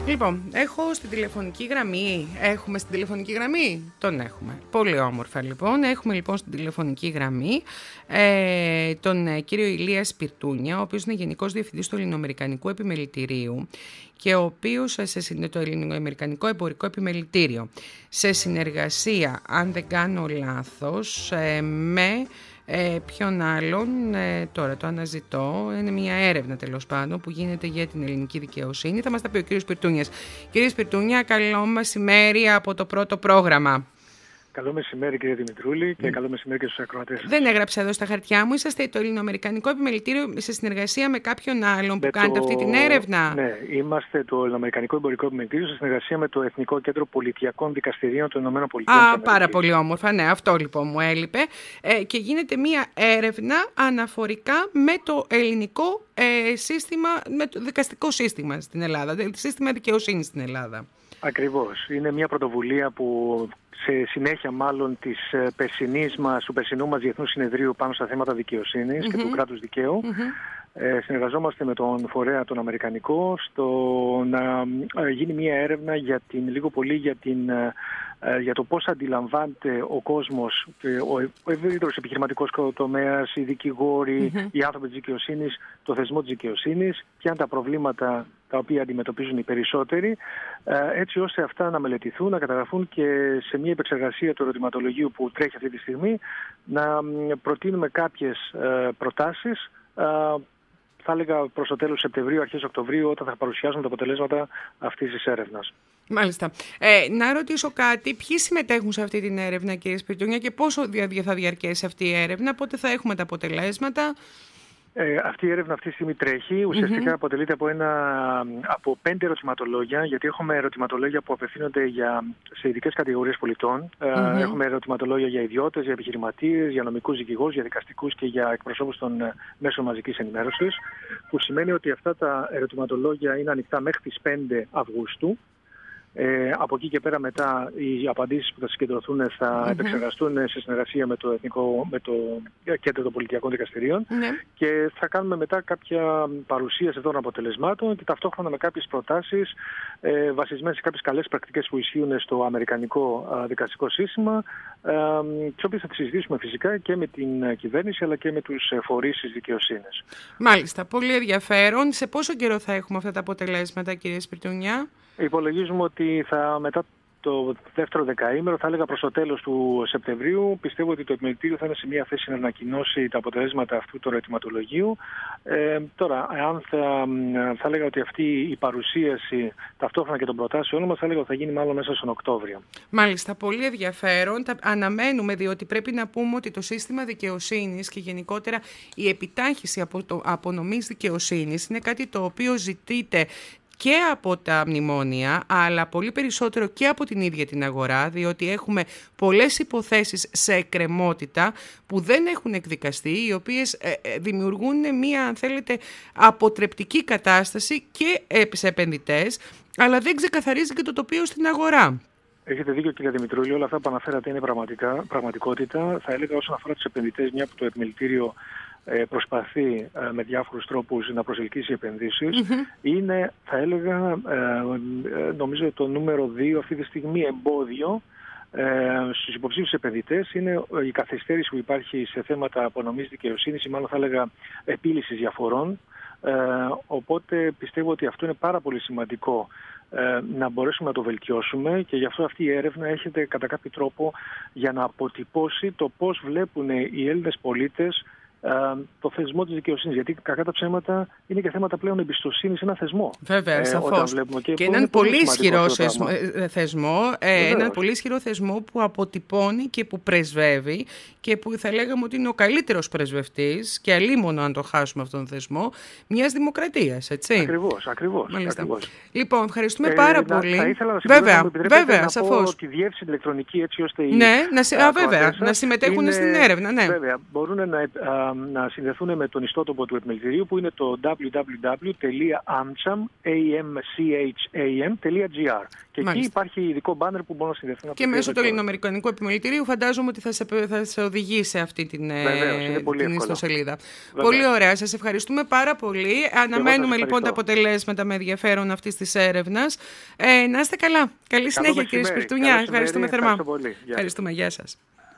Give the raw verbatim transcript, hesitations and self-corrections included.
Λοιπόν, έχω στην τηλεφωνική γραμμή. Έχουμε στην τηλεφωνική γραμμή. Τον έχουμε. Πολύ όμορφα λοιπόν. Έχουμε λοιπόν στην τηλεφωνική γραμμή ε, τον ε, κύριο Ηλία Σπιρτούνια, ο οποίος είναι Γενικός Διευθυντής του Ελληνοαμερικανικού Επιμελητηρίου και ο οποίος σε το Ελληνοαμερικανικό Εμπορικό Επιμελητήριο σε συνεργασία, αν δεν κάνω λάθος, ε, με Ε, ποιον άλλον, ε, τώρα το αναζητώ, είναι μια έρευνα τέλος πάντων που γίνεται για την ελληνική δικαιοσύνη. Θα μας τα πει ο κύριος Σπιρτούνιας. Κύριε Σπιρτούνια, καλό μεσημέρι από το πρώτο πρόγραμμα. Καλό μεσημέρι κύριε Δημητρούλη και mm. καλό μεσημέρι και στους ακροατές. Δεν έγραψα εδώ στα χαρτιά μου. Είσαστε το Ελληνοαμερικανικό Επιμελητήριο σε συνεργασία με κάποιον άλλον που με κάνετε το... αυτή την έρευνα. Ναι, είμαστε το Ελληνοαμερικανικό Εμπορικό Επιμελητήριο σε συνεργασία με το Εθνικό Κέντρο Πολιτιακών Δικαστηρίων των ΗΠΑ. Α, πάρα πολύ όμορφα. Ναι, αυτό λοιπόν μου έλειπε. Ε, και γίνεται μία έρευνα αναφορικά με το ελληνικό ε, σύστημα, με το δικαστικό σύστημα στην Ελλάδα, το σύστημα δικαιοσύνης στην Ελλάδα. Ακριβώς. Είναι μια πρωτοβουλία που σε συνέχεια μάλλον της περσινής μας, του περσινού μας Διεθνούς Συνεδρίου πάνω στα θέματα δικαιοσύνης mm-hmm. και του κράτους δικαίου. Mm-hmm. Ε, συνεργαζόμαστε με τον φορέα τον Αμερικανικό στο να γίνει μια έρευνα για την, λίγο πολύ για, την, για το πώς αντιλαμβάνεται ο κόσμος, ο ευρύτερος επιχειρηματικός τομέας, οι δικηγόροι, mm-hmm. οι άνθρωποι της δικαιοσύνης, το θεσμό της δικαιοσύνης, ποια είναι τα προβλήματα τα οποία αντιμετωπίζουν οι περισσότεροι, έτσι ώστε αυτά να μελετηθούν, να καταγραφούν και σε μια επεξεργασία του ερωτηματολογίου που τρέχει αυτή τη στιγμή, να προτείνουμε κάποιες προτάσεις, θα έλεγα προς το τέλος Σεπτεμβρίου, αρχές Οκτωβρίου, όταν θα παρουσιάσουν τα αποτελέσματα αυτής της έρευνας. Μάλιστα. Ε, να ρωτήσω κάτι, ποιοι συμμετέχουν σε αυτή την έρευνα, κύριε Σπιρτούνια, και πόσο θα διαρκέσει αυτή η έρευνα, πότε θα έχουμε τα αποτελέσματα? Ε, αυτή η έρευνα αυτή τη στιγμή τρέχει. Ουσιαστικά mm-hmm. αποτελείται από, ένα, από πέντε ερωτηματολόγια, γιατί έχουμε ερωτηματολόγια που απευθύνονται για, σε ειδικές κατηγορίες πολιτών. Mm-hmm. Ε, έχουμε ερωτηματολόγια για ιδιώτες, για επιχειρηματίες, για νομικούς δικηγόρους, για δικαστικούς και για εκπροσώπους των μέσων μαζικής ενημέρωσης. Που σημαίνει ότι αυτά τα ερωτηματολόγια είναι ανοιχτά μέχρι τις πέντε Αυγούστου. Ε, από εκεί και πέρα μετά οι απαντήσεις που θα συγκεντρωθούν θα mm-hmm. επεξεργαστούν σε συνεργασία με το, Εθνικό, με το Κέντρο των Πολιτιακών Δικαστηρίων mm-hmm. και θα κάνουμε μετά κάποια παρουσίαση των αποτελεσμάτων και ταυτόχρονα με κάποιες προτάσεις ε, βασισμένες σε κάποιες καλές πρακτικές που ισχύουν στο αμερικανικό α, δικαστικό σύστημα, ε, τις οποίες θα τις συζητήσουμε φυσικά και με την κυβέρνηση αλλά και με τους φορείς της δικαιοσύνης. Μάλιστα, πολύ ενδιαφέρον. Σε πόσο καιρό θα έχουμε αυτά τα αποτελέσματα, κύριε Σπιρτούνια? Υπολογίζουμε ότι θα, μετά το δεύτερο δεκαήμερο, θα έλεγα προς το τέλος του Σεπτεμβρίου, πιστεύω ότι το Επιμελητήριο θα είναι σε μια θέση να ανακοινώσει τα αποτελέσματα αυτού του ερωτηματολογίου. Ε, τώρα, αν θα, θα έλεγα ότι αυτή η παρουσίαση ταυτόχρονα και των προτάσεων μας, θα έλεγα ότι θα γίνει μάλλον μέσα στον Οκτώβριο. Μάλιστα, πολύ ενδιαφέρον. Τα αναμένουμε, διότι πρέπει να πούμε ότι το σύστημα δικαιοσύνης και γενικότερα η επιτάχυση από το απονομής δικαιοσύνης είναι κάτι το οποίο ζητείται και από τα μνημόνια, αλλά πολύ περισσότερο και από την ίδια την αγορά, διότι έχουμε πολλές υποθέσεις σε εκκρεμότητα που δεν έχουν εκδικαστεί, οι οποίες ε, ε, δημιουργούν μία, αν θέλετε, αποτρεπτική κατάσταση και σε επενδυτές, αλλά δεν ξεκαθαρίζει και το τοπίο στην αγορά. Έχετε δίκιο κύριε Δημητρούλη, όλα αυτά που αναφέρατε είναι πραγματικά, πραγματικότητα. Θα έλεγα όσον αφορά τους επενδυτές, μια που το Επιμελητήριο προσπαθεί με διάφορους τρόπους να προσελκύσει επενδύσεις, mm-hmm. είναι, θα έλεγα, νομίζω το νούμερο δύο αυτή τη στιγμή εμπόδιο στους υποψήφιους επενδυτές είναι η καθυστέρηση που υπάρχει σε θέματα απονομής δικαιοσύνης ή μάλλον θα έλεγα επίλυσης διαφορών. Οπότε πιστεύω ότι αυτό είναι πάρα πολύ σημαντικό να μπορέσουμε να το βελτιώσουμε και γι' αυτό αυτή η έρευνα έρχεται κατά κάποιο τρόπο για να αποτυπώσει το πώς βλέπουν οι Έλληνες πολίτες το θεσμό της δικαιοσύνης. Γιατί κακά τα ψέματα είναι και θέματα πλέον εμπιστοσύνη σε ένα θεσμό. Βέβαια, ε, σαφώς. Και, και έναν πολύ ισχυρό θεσμό, ε, έναν πολύ ισχυρό θεσμό που αποτυπώνει και που πρεσβεύει και που θα λέγαμε ότι είναι ο καλύτερος πρεσβευτής και αλίμονο αν το χάσουμε αυτόν τον θεσμό μιας δημοκρατίας, έτσι. Ακριβώς, ακριβώς. ακριβώς. Λοιπόν, ευχαριστούμε ε, πάρα να, πολύ. Θα ήθελα να βέβαια, μου βέβαια, να σαφώς. πω τη διεύθυνση ηλεκτρονική έτσι ώστε οι ναι, να, α, βέβαια, να συμμετέχουν είναι, στην έρευνα. Ναι. Βέβαια, μπορούν να να, να συνδεθούν με τον ιστότοπο του επιμελητηρίου, που είναι το double-u double-u double-u τελεία amcham τελεία gr. Και Μάλιστα. εκεί υπάρχει ειδικό μπάνερ που μπορούν να συνδεθούν. Και μέσω του ελληνοαμερικανικού επιμελητηρίου φαντάζομαι ότι θα σε, θα σε οδηγεί σε αυτή την, Βεβαίως, πολύ την ιστοσελίδα. Βεβαίως. Πολύ ωραία. Σας ευχαριστούμε πάρα πολύ. Αναμένουμε λοιπόν τα αποτελέσματα με ενδιαφέρον αυτής της έρευνας. Ε, να είστε καλά. Καλή συνέχεια, κύριε Σπιρτούνια. Ευχαριστούμε θερμά. Ευχαριστώ πολύ. Ευχαριστούμε. Γεια σας.